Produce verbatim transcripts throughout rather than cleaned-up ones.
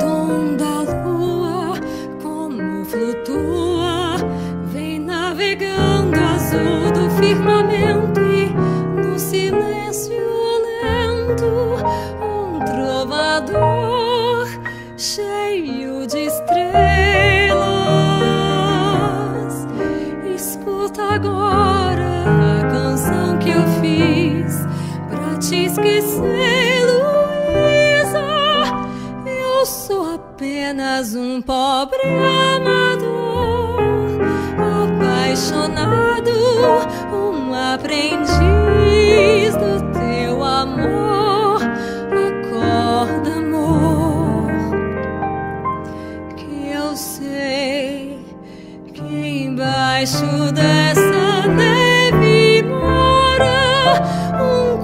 tom da lua, como flutua, vem navegando azul do firmamento, e no silêncio lento um trovador cheio de estrelas. Escuta agora a canção que eu fiz pra te esquecer, Luísa. Eu sou apenas um pobre amador, apaixonado, um aprendiz do teu amor. Acorda, amor, que eu sei que embaixo dessa neve mora um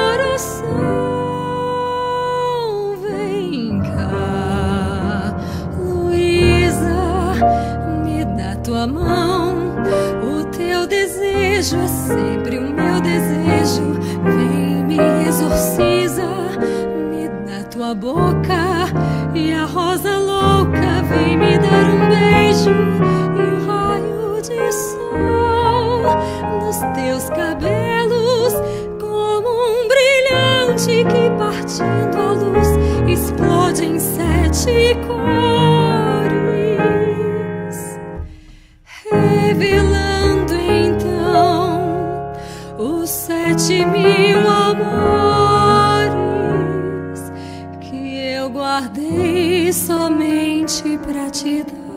coração. Vem cá, Luísa, me dá tua mão. O teu desejo é sempre o meu desejo. Vem, me exorciza, me dá tua boca. E a rosa louca vem me dar um beijo, e um raio de sol nos teus cabelos, como um brilhante que, partindo a luz, explode em sete cores, revelando então os sete mil amores que eu guardei somente pra te dar.